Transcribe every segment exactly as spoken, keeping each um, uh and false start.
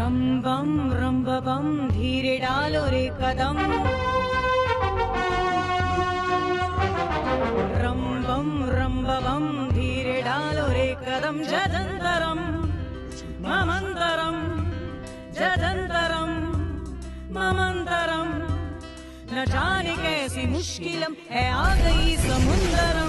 रम बम रम बम धीरे डालो रे कदम, रम बम रम बम धीरे डालो रे कदम। जजंतरम ममंतरम, जजंतरम ममंतरम, न जाने कैसी मुश्किलम है आ गई समुंदरम।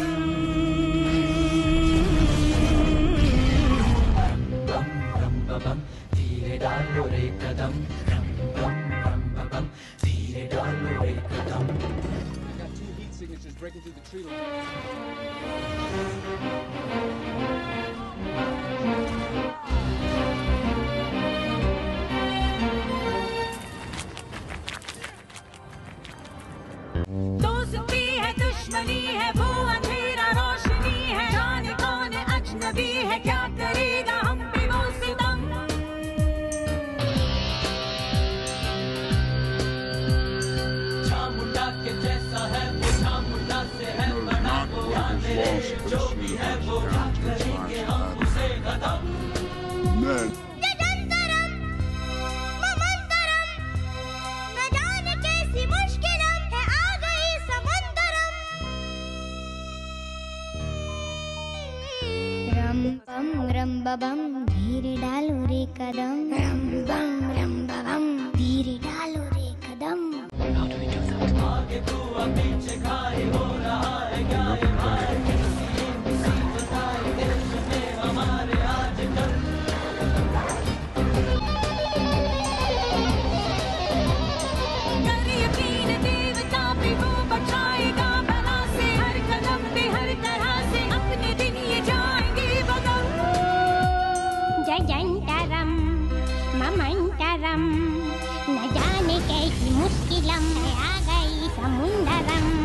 धीरे डालो रे कदम, रम बम रम बम धीरे डालो रे कदम। I got two heat signatures breaking through the tree line. दोस्ती है दुश्मनी है वो अंधेरा रोशनी है, जाने कौन अजनबी है क्या करेगा हम पे वो सितम। चामुंडा के जैसा है वो चामुंडा से है बड़ा, वो मेरे जो भी है वो क्या करेंगे हम उसे खत्म। जजंतरम ममंतरम, न जाने कैसी मुश्किलम है आ गई समंदरम। रम बम रम बम धीरे डालो रे कदम, रम बम रम बम धीरे डालो रे कदम। How do we do that? आगे तू अब पीछे खाई हो रहा है क्या ये भाई, किसी मुसीबत आई देश में हमारे आजकल। कर यकीन देवता पे वो बचाएगा बला से, हर कदम पे हर तरह से अपने दिन ये जाएंगे बदल। जजंतरम ममंतरम, न जाने कैसी मुश्किलम है आ गई समुंदरम।